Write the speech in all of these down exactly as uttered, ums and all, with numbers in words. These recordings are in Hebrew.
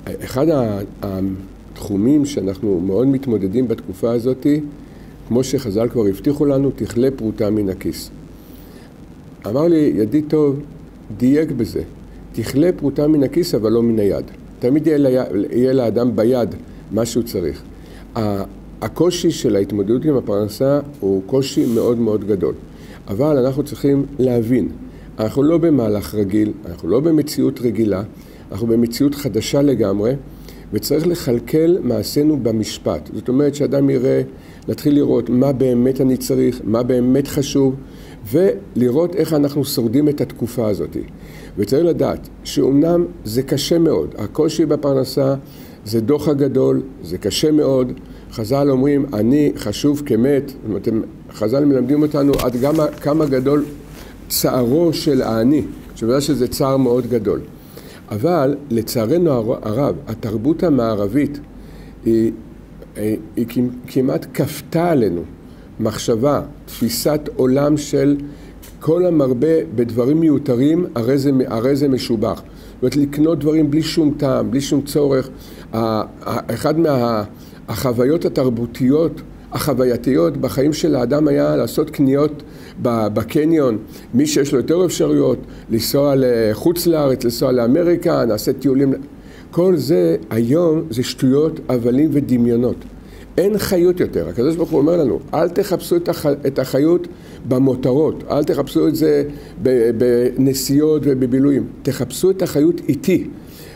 אחד התחומים שאנחנו מאוד מתמודדים בתקופה הזאת, כמו שחז"ל כבר הבטיחו לנו, תכלה פרוטה מן הכיס. אמר לי, ידיד טוב, דייק בזה. תכלה פרוטה מן הכיס, אבל לא מן היד. תמיד יהיה, יהיה לאדם ביד מה שהוא צריך. הקושי של ההתמודדות עם הפרנסה הוא קושי מאוד מאוד גדול. אבל אנחנו צריכים להבין, אנחנו לא במהלך רגיל, אנחנו לא במציאות רגילה, אנחנו במציאות חדשה לגמרי, וצריך לחלקל מעשינו במשפט. זאת אומרת שאדם יראה, להתחיל לראות מה באמת אני צריך, מה באמת חשוב, ולראות איך אנחנו שורדים את התקופה הזאת. וצריך לדעת שאומנם זה קשה מאוד, הקושי בפרנסה זה דוח הגדול, זה קשה מאוד. חז"ל אומרים, אני חשוב כמת, זאת אומרת, חז"ל מלמדים אותנו עד כמה, כמה גדול צערו של העני, שבדע שזה צער מאוד גדול. אבל לצערנו הרב, התרבות המערבית היא, היא, היא כמעט כפתה עלינו מחשבה, תפיסת עולם של כל המרבה בדברים מיותרים, הרי זה, הרי זה משובח. זאת אומרת, לקנות דברים בלי שום טעם, בלי שום צורך. אחד מהחוויות התרבותיות, החווייתיות בחיים של האדם היה לעשות קניות בקניון, מי שיש לו יותר אפשרויות, לנסוע לחוץ לארץ, לנסוע לאמריקה, נעשה טיולים. כל זה היום זה שטויות, הבלים ודמיונות. אין חיות יותר. הקדוש ברוך הוא אומר לנו, אל תחפשו את החיות במותרות, אל תחפשו את זה בנסיעות ובבילויים, תחפשו את החיות איתי.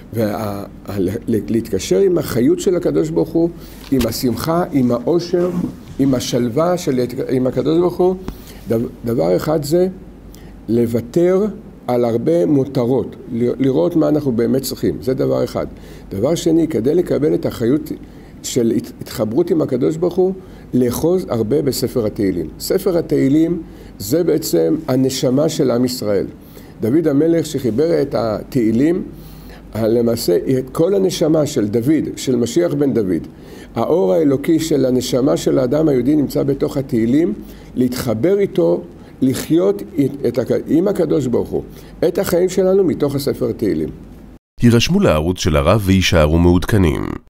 ולהתקשר עם החיות של הקדוש ברוך הוא, עם השמחה, עם האושר, עם השלווה של, עם הקדוש ברוך הוא, דבר אחד זה לוותר על הרבה מותרות, לראות מה אנחנו באמת צריכים, זה דבר אחד. דבר שני, כדי לקבל את החיות של התחברות עם הקדוש ברוך הוא, לאחוז הרבה בספר התהילים. ספר התהילים זה בעצם הנשמה של עם ישראל. דוד המלך שחיבר את התהילים, למעשה את כל הנשמה של דוד, של משיח בן דוד, האור האלוקי של הנשמה של האדם היהודי נמצא בתוך התהילים, להתחבר איתו, לחיות את, עם הקדוש ברוך הוא, את החיים שלנו מתוך הספר התהילים. הירשמו לערוץ של הרב וישארו מעודכנים.